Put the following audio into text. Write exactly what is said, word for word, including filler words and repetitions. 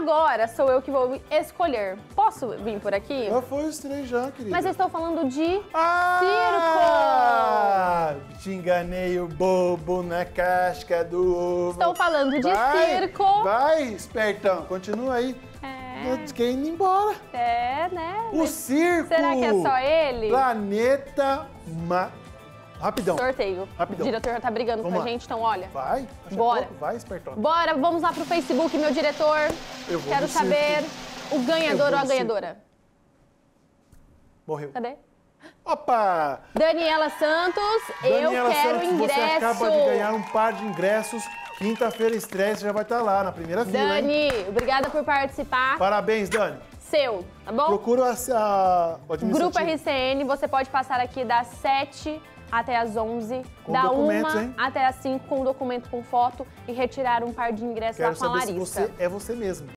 agora sou eu que vou escolher. Posso vir por aqui? Já foi os três já, querida. Mas eu estou falando de ah, circo! Te enganei, o bobo na casca do ovo. Estou falando de vai, circo. Vai, espertão, continua aí. É. Quer ir embora. É, né? O Mas circo. será que é só ele? Planeta Ma... Rapidão. Sorteio. Rapidão. O diretor já tá brigando Vamos com a lá. gente, então olha. Vai, acha Bora. pouco, vai, espertão. Bora, vamos lá pro Facebook, meu diretor. Eu vou Quero no saber circo. o ganhador Eu vou ou a no ganhadora. Morreu. Cadê? Opa! Daniela Santos, Daniela eu quero Santos, ingresso. você acaba de ganhar um par de ingressos. Quinta-feira estreia, você já vai estar lá na primeira fila, hein? Dani, obrigada por participar. Parabéns, Dani. Seu, tá bom? Procura a, a, o administrativo. Grupo R C N, você pode passar aqui das sete até as onze, Com da documentos, uma hein? até as cinco com documento com foto e retirar um par de ingressos Quero lá com a saber se Larissa. você é você mesmo.